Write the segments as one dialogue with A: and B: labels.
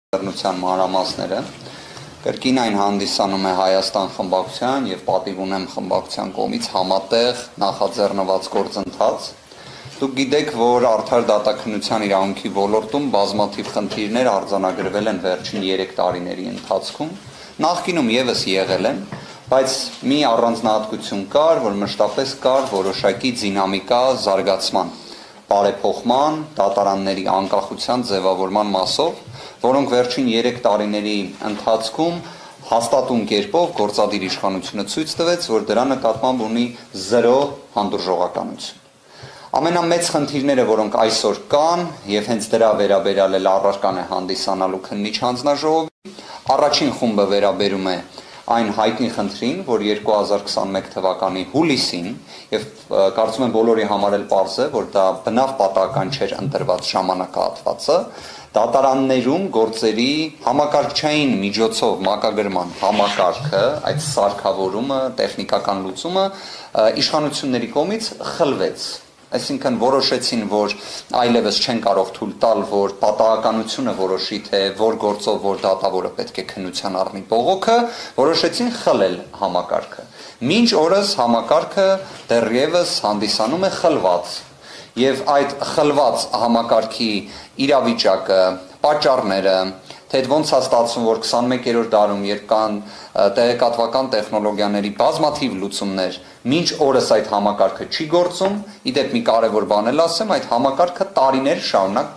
A: Բռնության մանրամասները կրկին այն հանդիսանում է Հայաստան խմբակցության եւ պատիվ ունեմ խմբակցության կողմից համատեղ նախաձեռնված գործընթաց։ Դուք գիտեք, որ արդար դատաքննության իրավունքի ոլորտում բազմաթիվ խնդիրներ արձանագրվել են վերջին 3 տարիների ընթացքում։ Նախկինում եւս եղել են, բայց մի առանձնահատկություն կար, որ մշտապես կար որոշակի դինամիկա զարգացման, բարեփոխման, դատարանների անկախության ձևավորման մասով, որոնք վերջին 3 տարիների ընթացքում հաստատուն կերպով գործադիր իշխանությունը ցույց տվեց, որ դրա նկատմամբ ունի 0 հանդուրժողականություն։ Ամենամեծ խնդիրները, որոնք այսօր կան, եւ հենց դրա վերաբերյալ էլ առարկան է հանդիսանալու քննիչ հանձնաժողովի, առաջին խումբը վերաբերում է այն հայտնի խնդրին, որ 2021 թվականի հուլիսին, եւ կարծում եմ բոլորի համար էլ պարզ է, որ դա բնավ պատահական չէր ընտրված ժամանակահատվածը, դատարաններում գործերի համակարգչային միջոցով մակագրման համակարգը, այդ սարքավորումը, տեխնիկական լուծումը իշխանությունների կողմից խլվեց։ Այսինքն որոշեցին, որ այլևս չեն կարող թույլ տալ, որ պատահականությունը որոշի, թե որ գործով որ դատավորը պետք է քննության առնի բողոքը, որոշեցին խլել համակարգը։ Մինչ օրս համակարգը դեռևս հանդիսանում է խլված, եւ այդ խլված համակարգի իրավիճակը, պատճառները, թե ոնց է ստացվում, որ 21-րդ դարում, երբ կան տեղեկատվական տեխնոլոգիաների բազմաթիվ լուծումներ, մինչ օրս այդ համակարգը չի գործում, իդեպ մի կարևոր բան էլ ասեմ, այդ համակարգը տարիներ շարունակ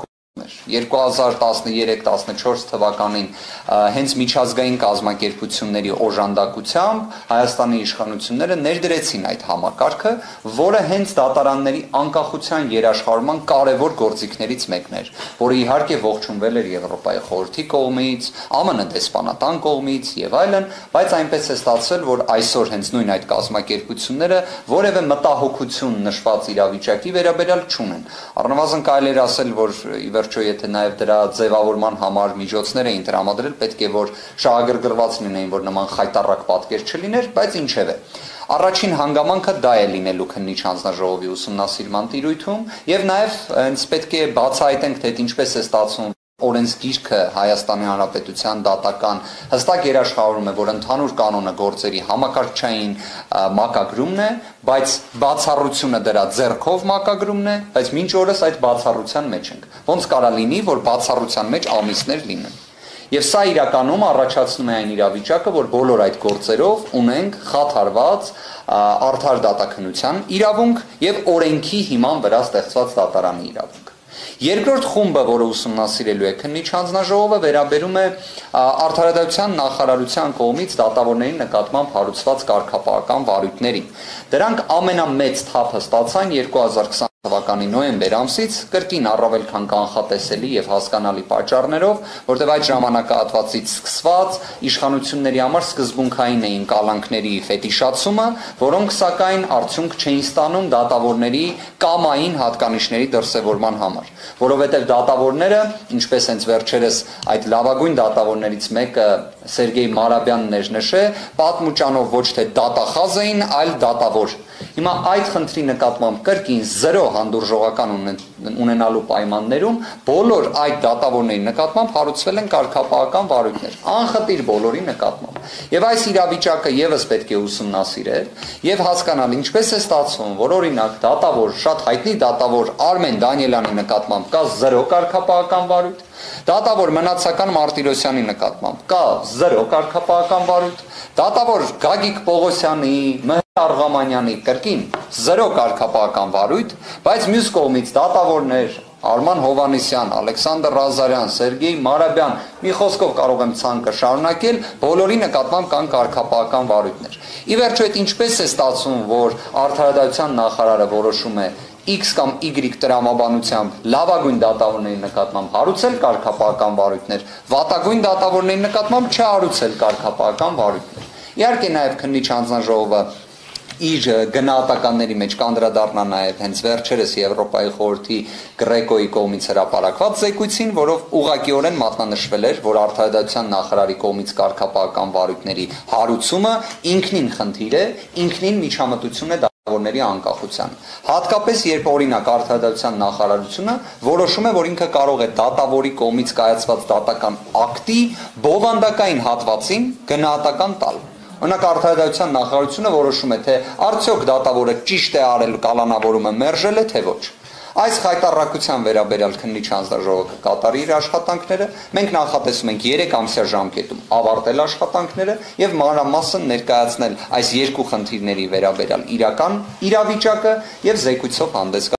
A: 2013-14 թվականին հենց միջազգային կազմակերպությունների օժանդակությամբ Հայաստանի իշխանությունները ներդրեցին այդ համակարգը, որը հենց դատարանների անկախության երաշխավորման կարևոր գործիքներից մեկն էր, որը իհարկե ողջունվել էր Եվրոպայի խորհրդի կողմից, ԱՄՆ դեսպանատան կողմից եւ այլն, բայց այնպես է ստացվել, որ այսօր հենց նույն այդ կազմակերպությունները որևէ մտահոգություն նշված իրավիճակի վերաբերյալ չունեն։ Առնվազն կարելի է ասել, որ եթե նաև դրա ձևավորման համար միջոցներ էին տրամադրել, պետք է որ շահագրգռված լինեին, որ նման խայտառակ պատկեր չլիներ, բայց ինչևէ։ Առաջին հանգամանքը դա է լինելու քննիչ հանձնաժողովի ուսումնասիրման տիրույթում, եւ նաև հենց պետք է բացահայտենք, թե ինչպես է ստացվում օրենսգիրքը Հայաստանի Հանրապետության դատական հստակ երաշխավորում է, որ ընդհանուր կանոնը գործերի համակարգչային մակագրումն է, բայց բացառությունը դրա ձեռքով մակագրումն է, բայց մինչ օրս այդ բացառության մեջ ենք։ Ոնց կարա լինի, որ բացառության մեջ ամիսներ լինեն։ Եվ սա իրականում առաջացնում է այն իրավիճակը, որ բոլոր այդ գործերով ունենք խաթարված արդար դատաքննության իրավունք եւ օրենքի հիման վրա ստեղծված դատարանի իրավունք։ Երկրորդ խումբը, որը ուսումնասիրելու է քննիչ հանձնաժողովը, վերաբերում է Արդարադատության նախարարության կողմից դատավորների նկատմամբ հարուցված կարգապահական վարույթներին։ Դրանք ամենամեծ թափը ստացան 2020 թվականի նոյեմբեր ամսից, կրկին առավել քան կանխատեսելի եւ հասկանալի պատճառներով, որտեղ այդ ժամանակահատվածից սկսված իշխանությունների համար սկզբունքային էին կալանքների ֆետիշացումը, որոնք սակայն արդյունք չէին ստանում դատավորների կամային հատկանիշների դրսևորման համար, որովհետեւ դատավորները, ինչպես հենց վերջերս այդ լավագույն դատավորներից մեկը Սերգեյ Մարաբյանն էր նշել, պատմուճանով ոչ թե դատախազ էին, այլ դատավոր։ Հիմա այդ խնդրի նկատմամբ կրկին 0 հանդուրժողական ունենալու պայմաններում բոլոր այդ դատավորների նկատմամբ հարուցվել են կարգապահական վարույթներ, անխտիր բոլորի նկատմամբ։ Եվ այս իրավիճակը եւս պետք է ուսումնասիրել եւ հասկանալ ինչպես է ստացվում, որ օրինակ դատավոր, շատ հայտնի դատավոր Արմեն Դանիելյանի նկատմամբ կա 0 կարգապահական վարույթ, դատավոր Մնացական Մարտիրոսյանի նկատմամբ կա 0 կարգապահական վարույթ, դատավոր Գագիկ Պողոսյանի, Արղամանյանի կրկին 0 կարգապահական վարույթ, բայց մյուս կողմից դատավորներ Արման Հովանեսյան, Ալեքսանդր Ռազարյան, Սերգեյ Մարաբյան, մի խոսքով կարող եմ ցանկը շարունակել, բոլորի նկատմամբ կան կարգապահական վարույթներ։ Ի վերջո այդ ինչպես է ստացվում, որ Արդարադատության նախարարը որոշում է X կամ Y տրամաբանությամբ լավագույն դատավորների նկատմամբ հարուցել կարգապահական վարույթներ, վատագույն դատավորների նկատմամբ չհարուցել կարգապահական վարույթներ։ Իհարկե նաև քննիչ հանձնաժողովը իր գնահատականների մեջ կանդրադառնա նաև հենց վերջերս Եվրոպայի խորհրդի Գրեկոյի կողմից հրապարակված զեկույցին, որով ուղղակիորեն մատնանշվել էր, որ Արդարադատության նախարարի կողմից կարգապահական վարույթների հարուցումը ինքնին խնդիր է, ինքնին միջամտություն է Որների անկախության։ Հատկապես երբ օրինակ Արդարադատության նախարարությունը որոշում է, որ ինքը կարող է դատավորի կողմից կայացված դատական ակտի բովանդակային հատվածին գնահատական տալ։ Օրինակ Արդարադատության նախարարությունը որոշում է, թե արդյոք դատավորը ճիշտ է արել կալանավորումը մերժել է, թե ոչ։ Այս խայտառակության վերաբերյալ քննիչ հանձնաժողովը կկատարի իր աշխատանքները, մենք նախատեսում ենք 3 ամսյա ժամկետում ավարտել աշխատանքները եւ մանրամասն ներկայացնել այս երկու խնդիրների վերաբերյալ իրական իրավիճակը եւ զեկույցով հանդես